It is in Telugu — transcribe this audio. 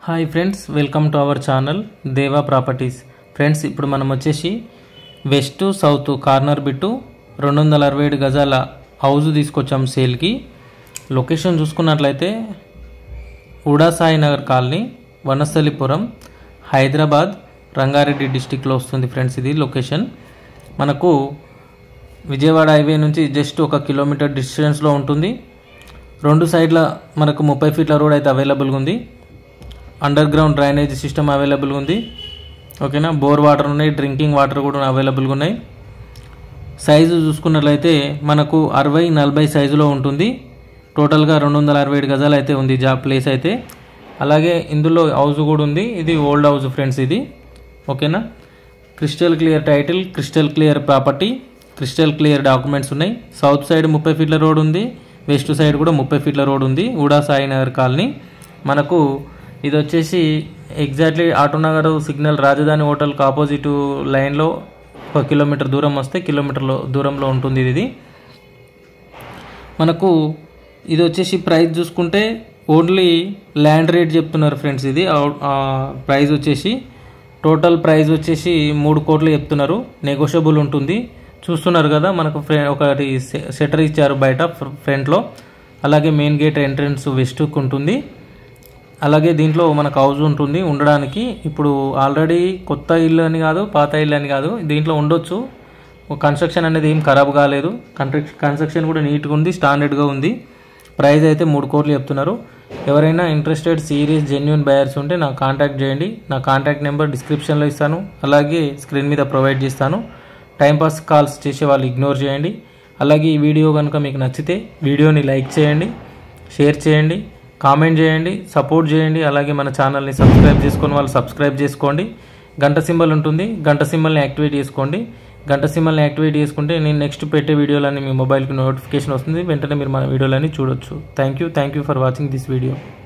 Hi friends, welcome to our channel Deva properties. Friends, ఇప్పుడు మనం వచ్చేసి వెస్ట్ సౌత్ కార్నర్ బిట్టు 267 గజాల హౌస్ తీసుకొచ్చాం సేల్కి. లొకేషన్ చూసుకున్నట్లయితే ఉడా సాయినగర్ కాలనీ, వనస్థలిపురం, హైదరాబాద్, రంగారెడ్డి డిస్టిక్లో వస్తుంది. ఫ్రెండ్స్, ఇది లొకేషన్ మనకు విజయవాడ హైవే నుంచి జస్ట్ 1 కిలోమీటర్ డిస్టెన్స్లో ఉంటుంది. 2 సైడ్ల మనకు 30 ఫీట్ల రోడ్ అయితే అవైలబుల్గా ఉంది. అండర్ గ్రౌండ్ డ్రైనేజ్ సిస్టమ్ అవైలబుల్గా ఉంది. ఓకేనా, బోర్ వాటర్ ఉన్నాయి, డ్రింకింగ్ వాటర్ కూడా అవైలబుల్గా ఉన్నాయి. సైజు చూసుకున్నట్లయితే మనకు 60-40 సైజులో ఉంటుంది. టోటల్గా 267 గజాలు అయితే ఉంది జాబ్ ప్లేస్ అయితే. అలాగే ఇందులో హౌస్ కూడా ఉంది. ఇది ఓల్డ్ హౌస్ ఫ్రెండ్స్ ఇది. ఓకేనా, crystal clear title, crystal clear property, crystal clear documents ఉన్నాయి. సౌత్ సైడ్ 30 ఫీట్ల రోడ్ ఉంది, వెస్ట్ సైడ్ కూడా 30 ఫీట్ల రోడ్ ఉంది. ఉడా సాయినగర్ కాలనీ. మనకు ఇది వచ్చేసి ఎగ్జాక్ట్లీ ఆటోనగర్ సిగ్నల్ రాజధాని హోటల్కి ఆపోజిట్ లైన్లో 1 కిలోమీటర్ దూరం వస్తే కిలోమీటర్లో దూరంలో ఉంటుంది ఇది. మనకు ఇది వచ్చేసి ప్రైస్ చూసుకుంటే ఓన్లీ ల్యాండ్ రేట్ చెప్తున్నారు ఫ్రెండ్స్. ఇది ప్రైస్ వచ్చేసి టోటల్ ప్రైస్ వచ్చేసి 3 కోట్లు చెప్తున్నారు. నెగోషియబుల్ ఉంటుంది. చూస్తున్నారు కదా, మనకు ఒకటి షట్టర్ ఇచ్చారు బయట ఫ్రంట్లో. అలాగే మెయిన్ గేట్ ఎంట్రన్స్ వెస్ట్కి ఉంటుంది. అలాగే దీంట్లో మనకు హౌస్ ఉంటుంది ఉండడానికి. ఇప్పుడు ఆల్రెడీ కొత్త ఇల్లు అని కాదు, పాత ఇల్లు అని కాదు, దీంట్లో ఉండొచ్చు. కన్స్ట్రక్షన్ అనేది ఏం ఖరాబ్ కాలేదు. కన్స్ట్రక్షన్ కూడా నీట్గా ఉంది, స్టాండర్డ్గా ఉంది. ప్రైస్ అయితే 3 కోట్లు చెప్తున్నారు. ఎవరైనా ఇంట్రెస్టెడ్ సీరియస్ జెన్యూన్ బయర్స్ ఉంటే నాకు కాంటాక్ట్ చేయండి. నా కాంటాక్ట్ నెంబర్ డిస్క్రిప్షన్లో ఇస్తాను, అలాగే స్క్రీన్ మీద ప్రొవైడ్ చేస్తాను. టైంపాస్ కాల్స్ చేసే వాళ్ళు ఇగ్నోర్ చేయండి. అలాగే ఈ వీడియో కనుక మీకు నచ్చితే వీడియోని లైక్ చేయండి, షేర్ చేయండి, కామెంట్ చేయండి, సపోర్ట్ చేయండి. అలాగే మన ఛానల్ని సబ్స్క్రైబ్ చేసుకొని వాళ్ళు సబ్స్క్రైబ్ చేసుకోండి. గంట సింబల్ ఉంటుంది, గంట సింబల్ని యాక్టివేట్ చేసుకోండి. గంట సింబల్ని యాక్టివేట్ చేసుకుంటే నేను నెక్స్ట్ పెట్టే వీడియోలన్నీ మీ మొబైల్కి నోటిఫికేషన్ వస్తుంది. వెంటనే మీరు మన వీడియోలన్నీ చూడొచ్చు. Thank you for watching this video.